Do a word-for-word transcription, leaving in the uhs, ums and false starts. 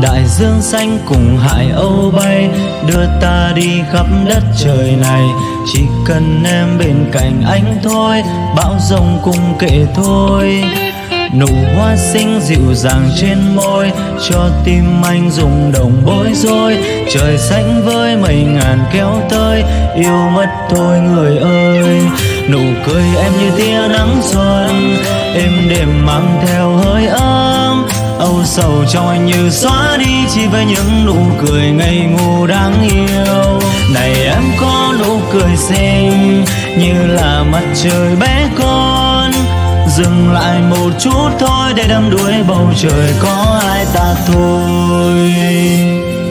Đại dương xanh cùng hải âu bay đưa ta đi khắp đất trời này. Chỉ cần em bên cạnh anh thôi, bão giông cùng kệ thôi. Nụ hoa xinh dịu dàng trên môi cho tim anh rung động bối rối. Trời xanh với mây ngàn kéo tới, yêu mất thôi người ơi. Nụ cười em như tia nắng xuân, êm đềm mang theo hơi ấm. Âu sầu trong anh như xóa đi, chỉ với những nụ cười ngây ngô đáng yêu. Này em có nụ cười xinh như là mặt trời bé con. Dừng lại một chút thôi để đắm đuối bầu trời có ai ta thôi.